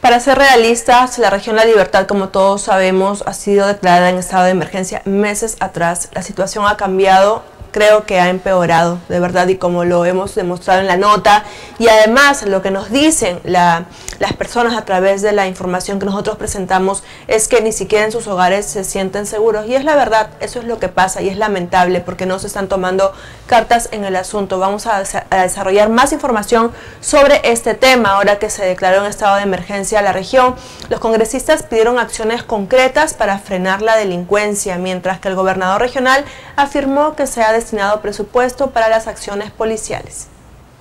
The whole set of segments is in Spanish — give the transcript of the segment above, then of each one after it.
Para ser realistas, la región La Libertad, como todos sabemos, ha sido declarada en estado de emergencia meses atrás. La situación ha cambiado, creo que ha empeorado, de verdad, y como lo hemos demostrado en la nota, y además lo que nos dicen las personas a través de la información que nosotros presentamos es que ni siquiera en sus hogares se sienten seguros, y es la verdad, eso es lo que pasa, y es lamentable porque no se están tomando cartas en el asunto. Vamos a desarrollar más información sobre este tema. Ahora que se declaró en estado de emergencia la región, los congresistas pidieron acciones concretas para frenar la delincuencia, mientras que el gobernador regional afirmó que se ha destinado presupuesto para las acciones policiales.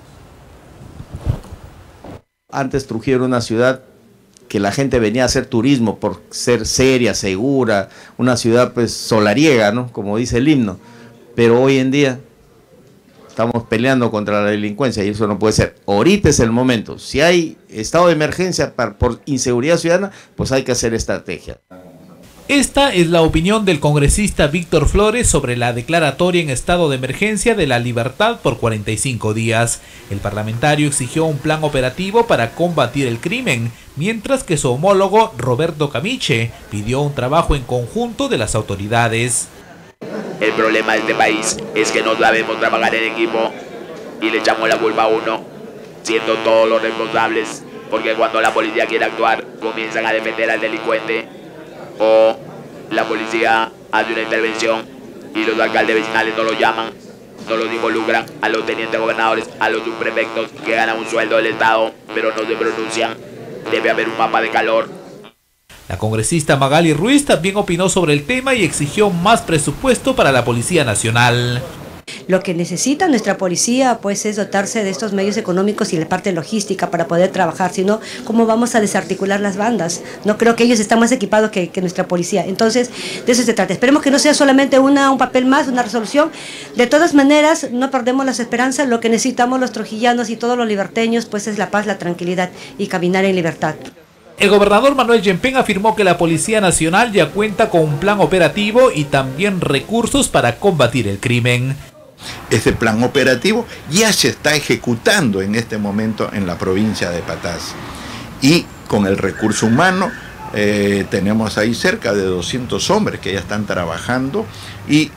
Antes Trujillo era una ciudad que la gente venía a hacer turismo por ser seria, segura, una ciudad pues solariega, ¿no? Como dice el himno. Pero hoy en día estamos peleando contra la delincuencia y eso no puede ser. Ahorita es el momento. Si hay estado de emergencia por inseguridad ciudadana, pues hay que hacer estrategia. Esta es la opinión del congresista Víctor Flores sobre la declaratoria en estado de emergencia de La Libertad por 45 días. El parlamentario exigió un plan operativo para combatir el crimen, mientras que su homólogo Roberto Camiche pidió un trabajo en conjunto de las autoridades. El problema de este país es que no sabemos trabajar en equipo y le echamos la culpa a uno, siendo todos los responsables, porque cuando la policía quiere actuar, comienzan a defender al delincuente, o la policía hace una intervención y los alcaldes vecinales no los llaman, no los involucran, a los tenientes gobernadores, a los subprefectos que ganan un sueldo del Estado, pero no se pronuncian. Debe haber un mapa de calor. La congresista Magali Ruiz también opinó sobre el tema y exigió más presupuesto para la Policía Nacional. Lo que necesita nuestra policía pues es dotarse de estos medios económicos y la parte logística para poder trabajar, si no, ¿cómo vamos a desarticular las bandas? No creo que ellos están más equipados que nuestra policía. Entonces, de eso se trata. Esperemos que no sea solamente un papel más, una resolución. De todas maneras, no perdemos las esperanzas. Lo que necesitamos los trujillanos y todos los liberteños pues es la paz, la tranquilidad y caminar en libertad. El gobernador Manuel Yempén afirmó que la Policía Nacional ya cuenta con un plan operativo y también recursos para combatir el crimen. Ese plan operativo ya se está ejecutando en este momento en la provincia de Patás. Y con el recurso humano tenemos ahí cerca de 200 hombres que ya están trabajando y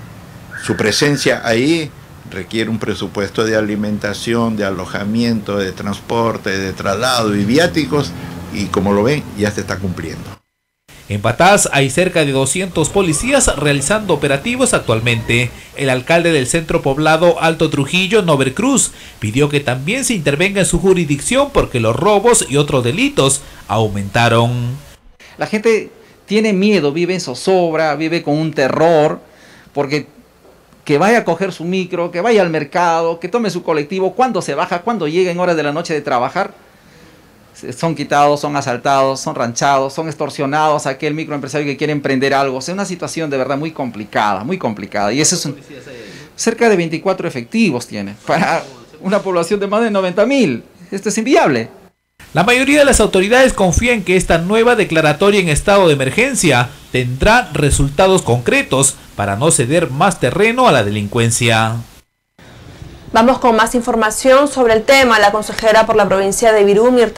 su presencia ahí requiere un presupuesto de alimentación, de alojamiento, de transporte, de traslado y viáticos y como lo ven ya se está cumpliendo. En Patás hay cerca de 200 policías realizando operativos actualmente. El alcalde del centro poblado Alto Trujillo, Nover Cruz, pidió que también se intervenga en su jurisdicción porque los robos y otros delitos aumentaron. La gente tiene miedo, vive en zozobra, vive con un terror, porque que vaya a coger su micro, que vaya al mercado, que tome su colectivo, cuando se baja, cuando llega en horas de la noche de trabajar, son quitados, son asaltados, son ranchados, son extorsionados a aquel microempresario que quiere emprender algo. Es una situación de verdad muy complicada, muy complicada. Y eso es cerca de 24 efectivos tiene, para una población de más de 90.000. Esto es inviable. La mayoría de las autoridades confían que esta nueva declaratoria en estado de emergencia tendrá resultados concretos para no ceder más terreno a la delincuencia. Vamos con más información sobre el tema. La consejera por la provincia de Virú,